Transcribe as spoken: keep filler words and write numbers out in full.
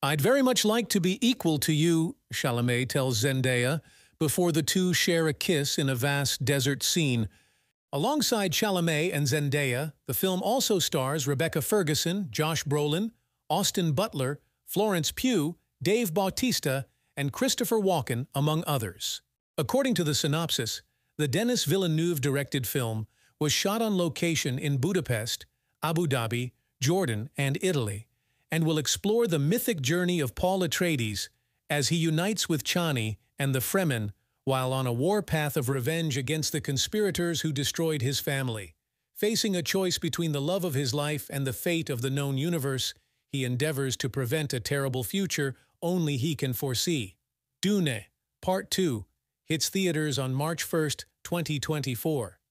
I'd very much like to be equal to you, Chalamet tells Zendaya, before the two share a kiss in a vast desert scene. Alongside Chalamet and Zendaya, the film also stars Rebecca Ferguson, Josh Brolin, Austin Butler, Florence Pugh, Dave Bautista, and Christopher Walken, among others. According to the synopsis, the Denis Villeneuve-directed film was shot on location in Budapest, Abu Dhabi, Jordan, and Italy, and will explore the mythic journey of Paul Atreides as he unites with Chani and the Fremen while on a war path of revenge against the conspirators who destroyed his family. Facing a choice between the love of his life and the fate of the known universe, he endeavors to prevent a terrible future only he can foresee. Dune, Part two, hits theaters on March first, twenty twenty-four.